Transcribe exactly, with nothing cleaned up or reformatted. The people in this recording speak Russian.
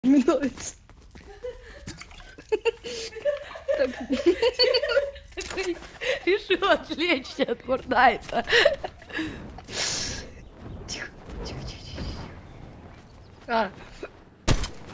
Минуется. Решил отвлечься от Фортнайта. Тихо, тихо, тихо, тихо. А,